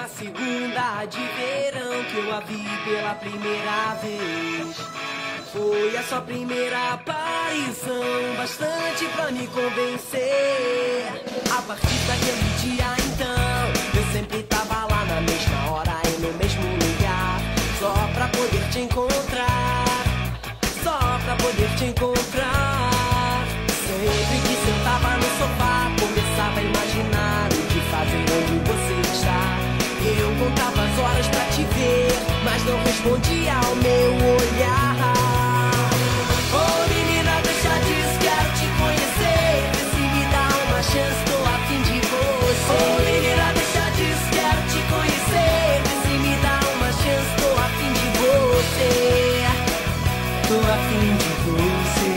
uma segunda de verão que eu a vi pela primeira vez. Foi a sua primeira aparição, bastante pra me convencer. A partir daquele dia então, eu sempre tava lá na mesma hora e no mesmo lugar, só pra poder te encontrar, só pra poder te encontrar. Sempre que sentava no sofá, começava a imaginar o que fazer onde você está. Eu contava as horas pra te ver, mas não respondia ao meu olhar. Oh menina, deixa disso, quero te conhecer. Vê se me dá uma chance, tô a fim de você. Oh menina, deixa disso, quero te conhecer. Vê se me dá uma chance, tô a fim de você. Tô a fim de você.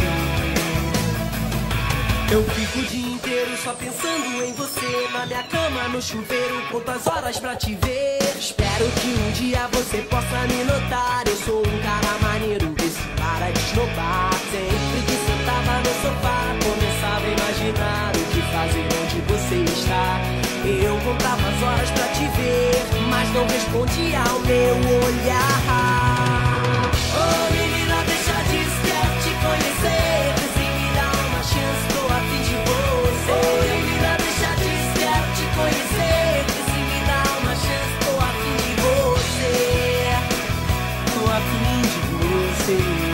Eu fico o dia inteiro só pensando em você. Na minha cama, no chuveiro, conto as horas pra te ver. Espero que um dia você possa me notar. Eu sou um cara maneiro, vê se para de esnobar. Sempre que sentava no sofá, começava a imaginar o que fazer onde você está. Eu contava as horas pra te ver, mas não respondia ao meu olhar. Oh menina, deixa disso, quero te conhecer. Vê se me dá uma chance, tô a fim de você. Oh menina, deixa disso, quero te conhecer. Vê se me dá uma chance, tô a fim de você. Tô a fim de você.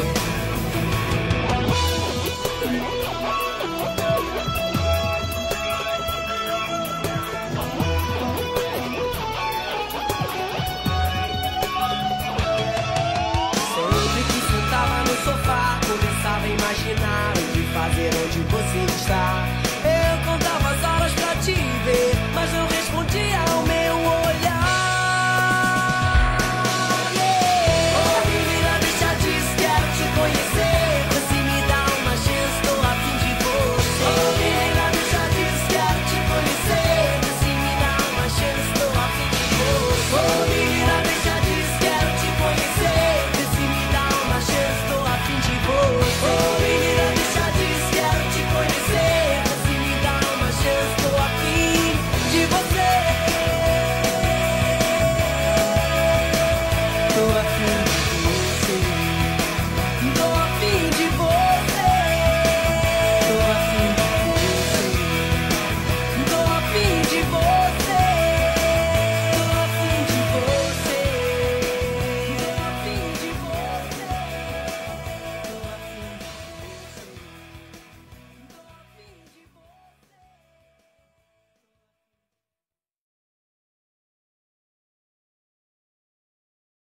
Sempre que sentava no sofá, começava a imaginar o que fazer onde você está.